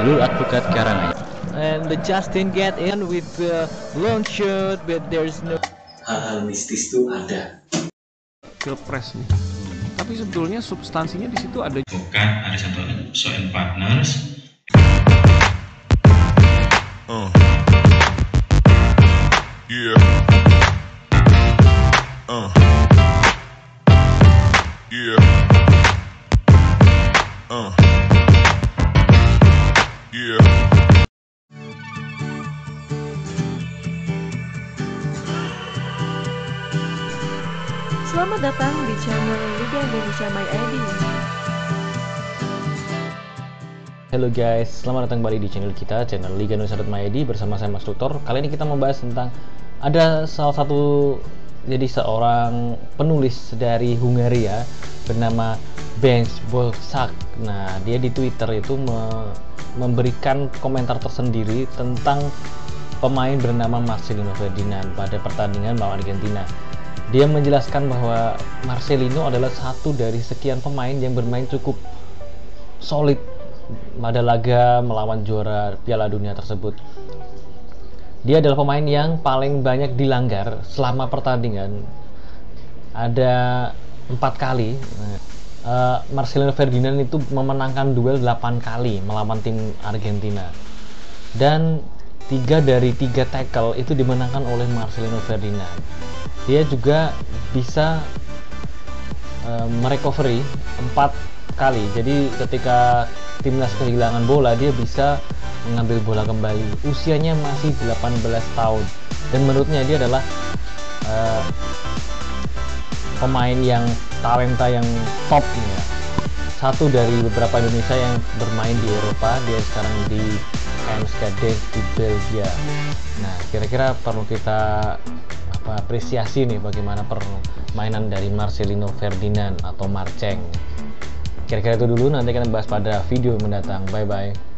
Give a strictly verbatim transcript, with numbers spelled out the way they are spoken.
jalur advokat Karanganyar. And the Justin get in with the long shot, but there's no. Hal-hal mistis tuh ada. Pilpres nih. Tapi sebetulnya substansinya di situ ada. Bukan ada satu so and partners. Uh. Yeah. Uh. Yeah. Uh. Yeah. Selamat datang di channel Liga Indonesia My I D. Halo guys, selamat datang kembali di channel kita, channel Liga Indonesia My I D bersama saya Mas Tutor. Kali ini kita membahas tentang ada salah satu jadi seorang penulis dari Hungaria bernama Benz Bolsak. Nah, dia di Twitter itu me memberikan komentar tersendiri tentang pemain bernama Marcelino Ferdinand pada pertandingan melawan Argentina. Dia menjelaskan bahwa Marcelino adalah satu dari sekian pemain yang bermain cukup solid pada laga melawan juara Piala Dunia tersebut. Dia adalah pemain yang paling banyak dilanggar selama pertandingan. Ada empat kali. Uh, Marcelino Ferdinand itu memenangkan duel delapan kali melawan tim Argentina. Dan tiga dari tiga tackle itu dimenangkan oleh Marcelino Ferdinand. Dia juga bisa uh, merecovery empat kali. Jadi ketika timnas kehilangan bola, dia bisa mengambil bola kembali. Usianya masih delapan belas tahun dan menurutnya dia adalah uh, pemain yang talenta yang top ya. Satu dari beberapa Indonesia yang bermain di Eropa. Dia sekarang di K M S Gdansk di Belgia. Nah, kira-kira perlu kita apa apresiasi nih bagaimana permainan dari Marcelino Ferdinand atau Marceng. Kira-kira itu dulu, nanti kita bahas pada video mendatang. Bye bye.